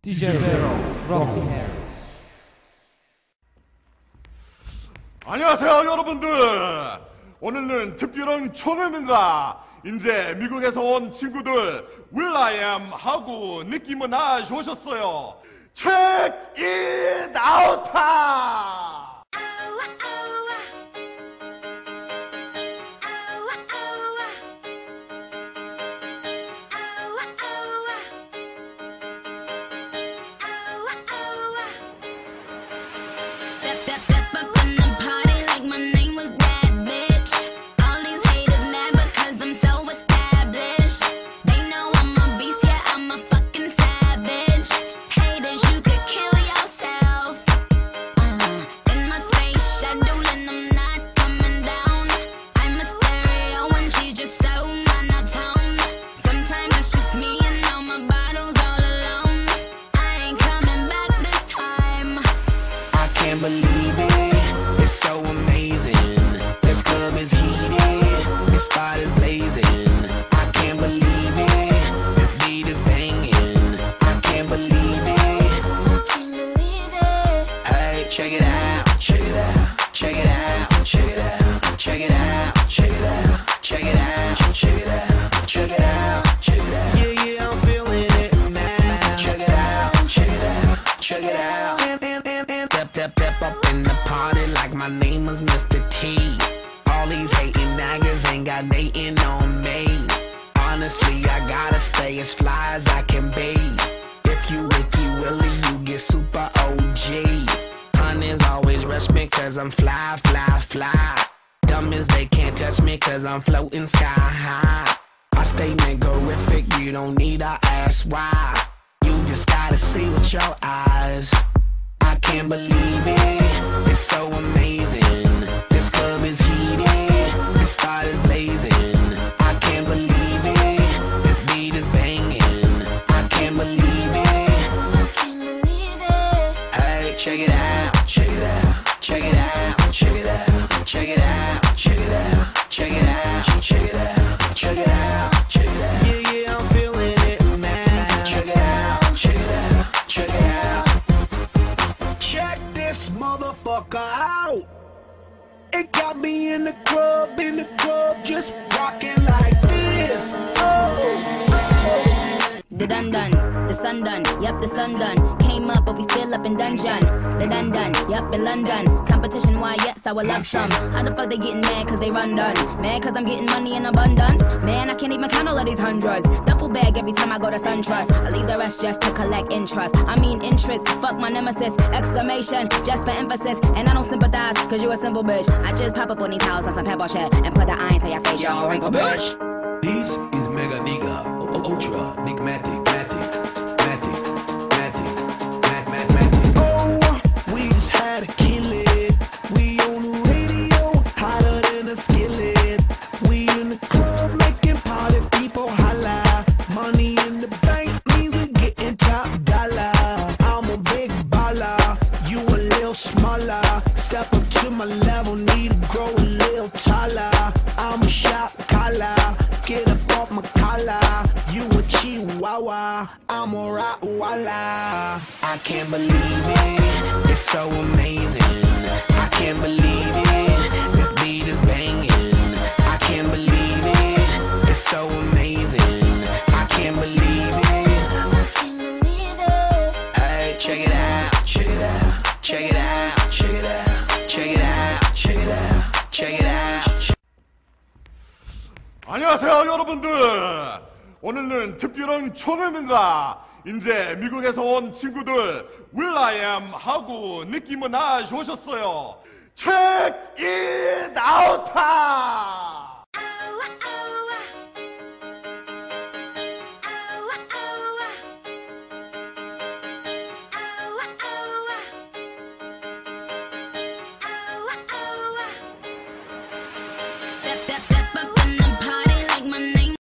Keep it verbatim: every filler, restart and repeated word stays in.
디제이 베로 록 더 헬스. 안녕하세요 여러분들. 오늘은 특별한 총회입니다. 이제 미국에서 온 친구들 will.i.am 하고 느끼 미나즈 오셨어요. Check it out! Believe it, it's so amazing. This club is heated, this spot is blazing. I can't believe it, this beat is banging. I can't believe it, I can't believe it. Hey, check it out, check it out, check it out, check it out, check it out, check it out, check it out, check it out, check it out, check it out. Yeah, yeah, I'm feeling it now. Check it out, check it out, check it out. Step, step, step up in the party like my name was Mister T. All these hating niggas ain't got nothing on me. Honestly, I gotta stay as fly as I can be. If you Ricky Willie, you get super O G. Honeys always rush me cause I'm fly, fly, fly. Dumb as they can't touch me cause I'm floating sky high. I stay niggerific, you don't need to ask why. You just gotta see with your eyes. I can't believe it, it's so amazing. This club is heated, this spot is blazing. I can't believe it, this beat is banging. I can't believe it, I can't believe it. Hey, check it out, check it out, check it out, check it out, check it out, check it out, check it out, check it out, check it out, check it out. Yeah, yeah, I'm feeling it now. Check it out, check it out, check it out. Check this motherfucker out. It got me in the club, in the club, just rocking like this. Oh, oh. The dun dun, the sun done, yep, the sun done. Came up, but we still up in dungeon. The dun dun, yep, in London. Competition, why, yes, I would love some. How the fuck they getting mad cause they run done? Mad cause I'm getting money in abundance? Man, I can't even count all of these hundreds. Duffel bag every time I go to SunTrust. I leave the rest just to collect interest. I mean interest, fuck my nemesis. Exclamation, just for emphasis. And I don't sympathize cause you a simple bitch. I just pop up on these houses on some pebble shit and put the iron to your face, you all wrinkle bitch. This is Mega Nigga, Ultra, Nigmatic, Matic, Matic, Matic, Mat, Mat, Matic. Oh, we just had to kill it. We on the radio, hotter than a skillet. We in the club making party people holla. Money in the bank means we getting top dollar. I'm a big baller, you a little smaller. Step up to my level, need to grow a little taller. I'm a shot caller. Get up off my collar, you a chihuahua, I'm a Rottweiler. I can't believe it, it's so amazing. I can't believe it, this beat is banging. I can't believe it, it's so amazing. I can't believe it, I can't believe it. Hey, check it out, check it out, check it out, check it out, check it out, check it out, check it out. 안녕하세요 여러분들. 오늘은 특별한 총회입니다. 이제 미국에서 온 친구들 will.i.am 하고 느끼 미나즈 오셨어요. Check it out!